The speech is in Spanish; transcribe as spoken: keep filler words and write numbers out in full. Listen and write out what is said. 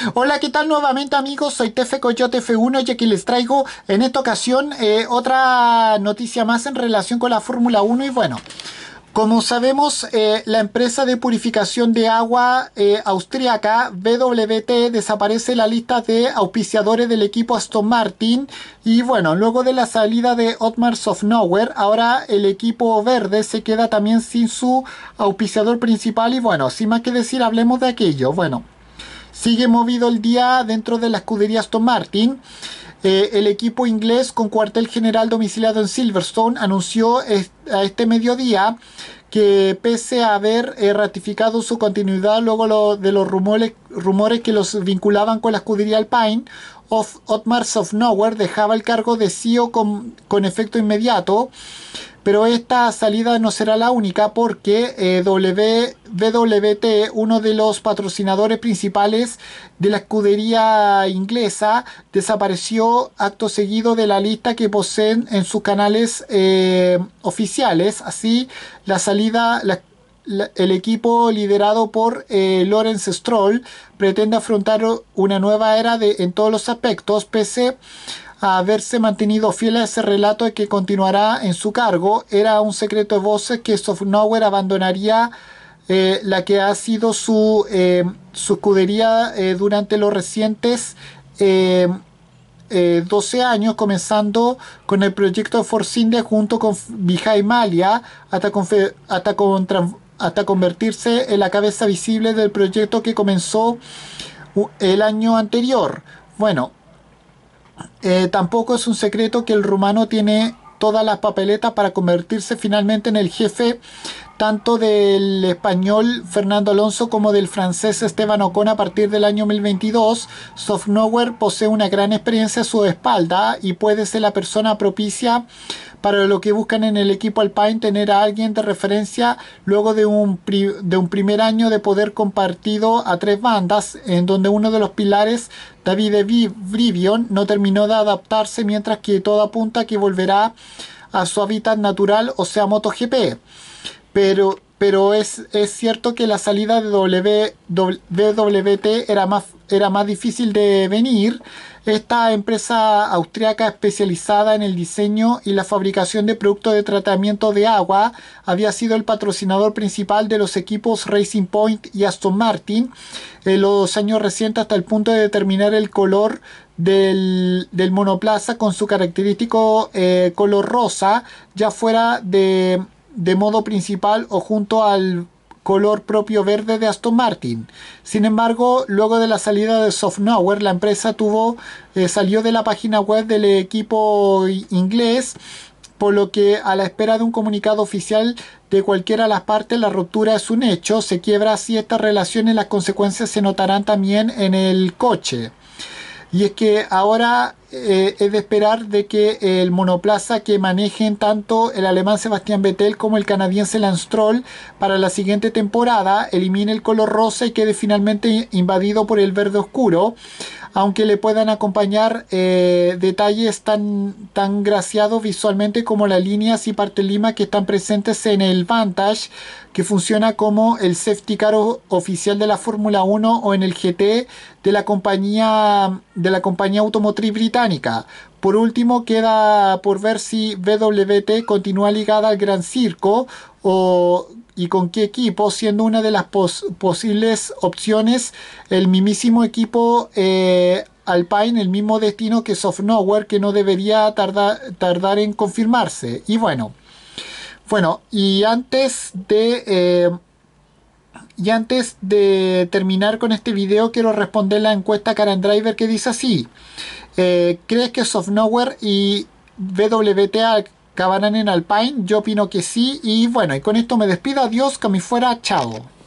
Hola, ¿qué tal nuevamente amigos? Soy Tefe Coyote F uno y aquí les traigo en esta ocasión eh, otra noticia más en relación con la Fórmula uno y bueno, como sabemos, eh, la empresa de purificación de agua eh, austríaca B W T desaparece de la lista de auspiciadores del equipo Aston Martin y bueno, luego de la salida de Otmar Sofnauer, ahora el equipo verde se queda también sin su auspiciador principal y bueno, sin más que decir, hablemos de aquello. Bueno. Sigue movido el día dentro de la escudería Aston Martin. Eh, el equipo inglés con cuartel general domiciliado en Silverstone anunció est a este mediodía que pese a haber eh, ratificado su continuidad luego lo, de los rumores, rumores que los vinculaban con la escudería Alpine, of, Otmar Sofnauer dejaba el cargo de C E O con, con efecto inmediato. Pero esta salida no será la única porque eh, W W T, uno de los patrocinadores principales de la escudería inglesa, desapareció acto seguido de la lista que poseen en sus canales eh, oficiales. Así, la salida, la, la, el equipo liderado por eh, Lawrence Stroll pretende afrontar una nueva era de, en todos los aspectos, pese a haberse mantenido fiel a ese relato de que continuará en su cargo. Era un secreto de voces que Sofnauer abandonaría eh, la que ha sido su, eh, su escudería eh, durante los recientes eh, eh, doce años, comenzando con el proyecto de Force India junto con Vijay Mallya hasta, hasta, contra, hasta convertirse en la cabeza visible del proyecto que comenzó el año anterior. Bueno, Eh, tampoco es un secreto que el rumano tiene todas las papeletas para convertirse finalmente en el jefe tanto del español Fernando Alonso como del francés Esteban Ocon a partir del año dos mil veintidós. Sofnauer posee una gran experiencia a su espalda y puede ser la persona propicia para lo que buscan en el equipo Alpine, tener a alguien de referencia luego de un, de un primer año de poder compartido a tres bandas, en donde uno de los pilares, David Brivion, no terminó de adaptarse, mientras que todo apunta que volverá a su hábitat natural, o sea MotoGP. Pero, pero es, es cierto que la salida de W W T era más, era más difícil de venir. Esta empresa austríaca especializada en el diseño y la fabricación de productos de tratamiento de agua había sido el patrocinador principal de los equipos Racing Point y Aston Martin en los años recientes, hasta el punto de determinar el color del, del monoplaza con su característico eh, color rosa, ya fuera de, de modo principal o junto al color propio verde de Aston Martin. Sin embargo, luego de la salida de Sofnauer, la empresa tuvo, eh, salió de la página web del equipo inglés, por lo que a la espera de un comunicado oficial de cualquiera de las partes, la ruptura es un hecho. Se quiebra así esta relación y las consecuencias se notarán también en el coche. Y es que ahora eh, es de esperar de que el monoplaza que manejen tanto el alemán Sebastian Vettel como el canadiense Lance Stroll para la siguiente temporada elimine el color rosa y quede finalmente invadido por el verde oscuro, aunque le puedan acompañar eh, detalles tan, tan graciados visualmente como las líneas y parte lima que están presentes en el Vantage, que funciona como el safety car oficial de la Fórmula uno, o en el G T de la compañía, de la compañía automotriz británica. Por último, queda por ver si B W T continúa ligada al Gran Circo o, y con qué equipo, siendo una de las pos posibles opciones el mismísimo equipo eh, Alpine, el mismo destino que Sofnauer, que no debería tardar, tardar en confirmarse. Y bueno, bueno, y antes de... Eh, Y antes de terminar con este video, quiero responder la encuesta Karen Driver, que dice así: eh, ¿crees que Sofnauer y B W T acabarán en Alpine? Yo opino que sí. Y bueno, y con esto me despido. Adiós, que me fuera. Chao.